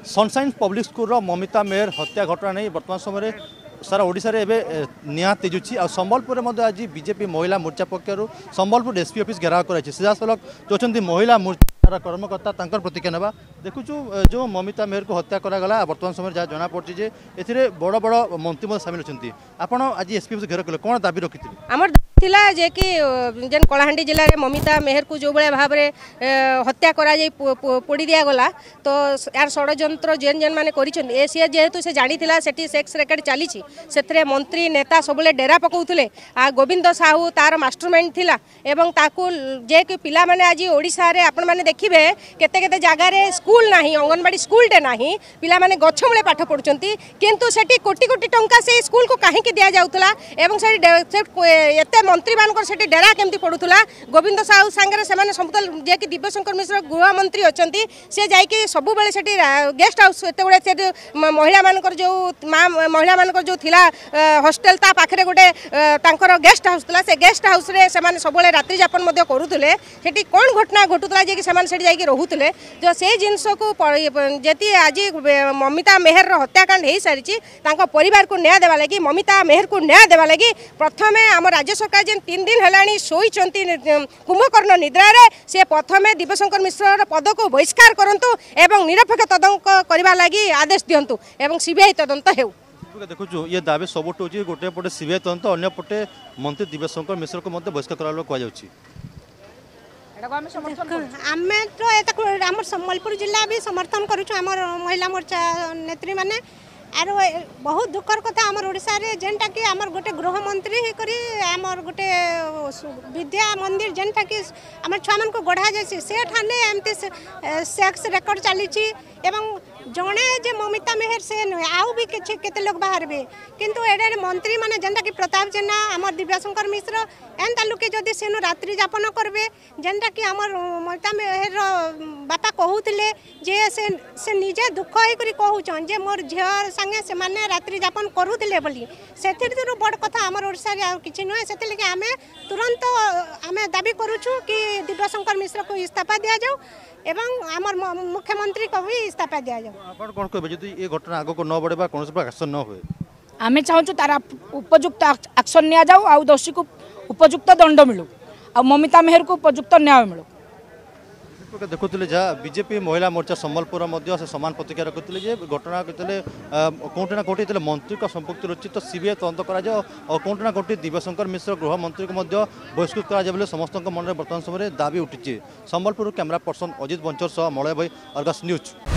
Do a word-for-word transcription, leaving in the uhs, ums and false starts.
Sunshine public school Mamita मेयर हत्या घटना नहीं वर्तमान समय सारा ओडिशा रे एबे निया तेजुची आ संबलपुर में आज बीजेपी महिला मोर्चा पक्षर संबलपुर एसपी ऑफिस घेराव कर सीधासलख जो अच्छा महिला मोर्चा कर्मकर्ता तंकर प्रतिक्रिया नेबा देखुचु जो ममिता मेयर को हत्या करागला वर्तमान समय जहाँ जना पड़ी जे एथिरे बड़ बड़ मंत्री सामिल अच्छा आपण आज एसपी ऑफिस घेर कले कौन दाबी रखी थिला जे कि जेन कलाहांडी जिले में ममिता मेहर को जो भाया भाव में हत्या करा जाई पोड़ी दिया गला तो यार षड्यंत्र जेन जेन माने करिछन ए सी जेहेतु से जानी थिला सेठी सेक्स रेकर्ड चली से मंत्री नेता सबले डेरा पकाउथिले आ गोविंद साहू तार मास्टरमाइंड थिला एवं ताकू जे कि पिला माने आज ओडिसा रे आपण माने देखिबे केते केते जागा रे स्कूल नाही अंगनवाड़ी स्कूल टे नाही पिला माने गछ मूले पाठ पढुचंती किंतु सेठी कोटी कोटी टंका से स्कूल को काहे के दिया जाउतला एवं से एते मंत्री मानकर सेठी डेरा केमती पडुथला गोविंद साहू सांगरे से माने समतल जे कि दिव्यशंकर मिश्र गृह मंत्री अछंती से जाई कि सब बेले सेठी गेस्ट हाउस एते गुडे से महिला मानकर जो महिला मानकर जो थिला हॉस्टल ता पाखरे गोटे तांकर गेस्ट हाउस थिला से गेस्ट हाउस रे से माने सब बेले रात्रि यापन मध्ये करूथले सेठी कोन घटना घटुतला जे कि से माने सेठी जाई कि रहुथले जो से जिंस को जेती आज ममिता मेहर रो हत्याकांड हे सारिची तांको परिवार को न्याय देवा लागि ममिता मेहर को न्याय देवा लागि प्रथमे हम राज्य सरकार जेन तीन दिन हेलाणी शोईचंती कुंभकर्ण निद्रा रे से प्रथमे दिव्यशंकर मिश्र पद को बहिष्कार करंतु एवं निरपेक्ष तदंत करबा लागि आदेश दियंतु एवं सीबीआई तदंत हेउ देखु ये दाबी सबुठ होची गोटे पटे सीबीआई तदंत अन्य पटे मंत्री दिव्यशंकर मिश्र को मध्य बहिष्कार करालो कह जाउची आमे तो आम संबलपुर जिला भी समर्थन करूँ आम महिला मोर्चा नेत्री माने आर बहुत दुखर कथा आम ओडिशा रे जेनटा कि आमर गोटे गृह मंत्री करी आमर गोटे विद्या मंदिर जेनटा कि आमर छुआ मन को गढ़ा जासी से ठाने एमती सेक्स रेकर्ड चली एवं जड़े जे ममिता मेहर से नुहे आउ भी किसी केते लोग बाहर भी किंतु एडे मंत्री माने जेनटा कि प्रताप जेना आमर दिव्यशंकर मिश्र एंता लोके जदि सेनु रात्रि यापन करबे जेनटा कि आमर ममिता मेहर बापा कहूतिले जे से से निजे दुख होई करी कहूचन जे मोर झियर संगे से माने रात्रि यापन करूतिले बोली सेथिरु बड़ कथा आमर ओडिसा रे किछि नुहे सेति लगे आमे तुरंत आमे दाबी करूछु कि दिव्यशंकर मिश्र को इस्तीफा दिया जाऊ एवं आमर मुख्यमंत्री को भी इस्तीफा दिया जाऊ आपण कोन कहबे जदि ए घटना आगो को न बढ़ेबा कोनोस पर एक्शन न होए आमे चाहूँ तार उपयुक्त एक्शन निया जाऊ आ दोषी को उपयुक्त दंड मिलू आ ममिता मेहर को उपयुक्त न्याय मिलू देखुले जहाँ बीजेपी महिला मोर्चा संबलपुर से सामान प्रतिक्रिया रखुले घटना कहते कौटी ना कौटी मंत्री का संपृक्ति रही तो सीबीआई तदंत कर कौटी ना कौटी दिव्यशंकर मिश्र गृह मंत्री को बहिष्कृत कर समस्त मन में बर्तमान समय दाबी उठी संबलपुर कैमरा पर्सन अजित बंचर सह मलय भाई अर्गस न्यूज।